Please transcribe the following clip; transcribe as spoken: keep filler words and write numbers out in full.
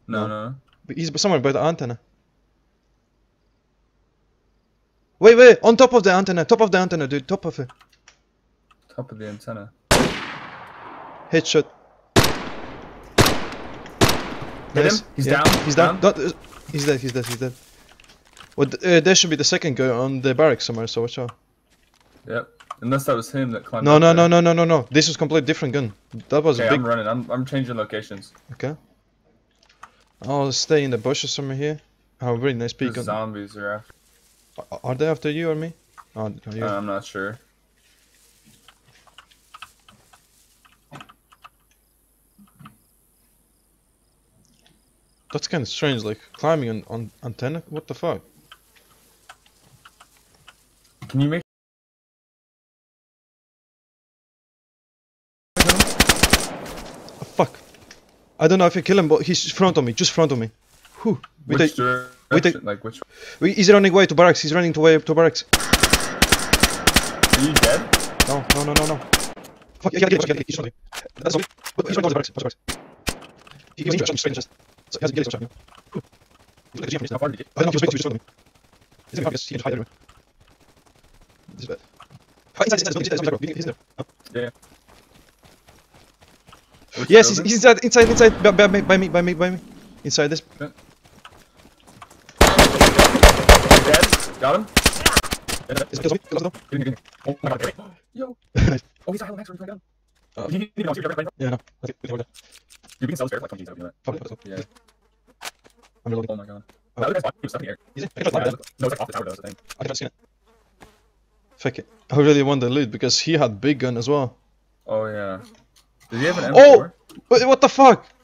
No, no, no. He's somewhere by the antenna. Wait, wait, on top of the antenna, top of the antenna, dude, top of it. Top of the antenna. Headshot. Hit Nice. him? He's Yeah. down? He's down. Down? Don't- uh, he's dead, he's dead, he's dead. Well, th- uh, there should be the second guy on the barracks somewhere, so watch out. Yep. Unless that was him that climbed No, up no, there. no, no, no, no, no. This is a completely different gun. That was Okay, a big... I'm running. I'm, I'm changing locations. Okay. I'll stay in the bushes somewhere here. Oh, really nice The peek. On... zombies are after. Are they after you or me? Oh, you. Uh, I'm not sure. That's kind of strange, like climbing on, on antenna. What the fuck? Can you make Oh, fuck. I don't know if I kill him, but he's front of me, just front of me. Whew. With which the, direction? with the- Like which? wait, he's running away to barracks. He's running to way to barracks. Are you dead? No, no, no, no, no. Fuck, yeah, yeah, yeah, yeah, he's front of me. That's okay. He's running towards the barracks. Towards the barracks. He was shot me straight in the chest. So he has a ghillie shot me. Whew. He's like a G M How far did you get? I don't know, he was way too front of me. He's in the he can hide everywhere. This is bad. Ah, inside, inside, inside, inside, inside, he's there. Oh. Yeah. yeah. Which Yes, he's, building? he's inside, inside, inside, by, by, me, by me, by me, by me. Inside this. Dead? Got him? Is it kills me? Kills me? Get in here, get in here. Oh my god, get away. Yo! Nice. Oh, he's got high max right down. Uh, You need to know, you're right. Yeah, no. That's it. It's You can sell stairs like twenty G's, I would do that. Probably, probably. Yeah. I'm reloading. Oh my god. The other guy's fine. He was stuck in the air. Is it? I Yeah, can try that. no, it's like off the tower, though, that's the thing. I can't see it. Fuck it. I really want the loot because he had big gun as well. Oh yeah. Did he have an M Oh! four? What, what the fuck?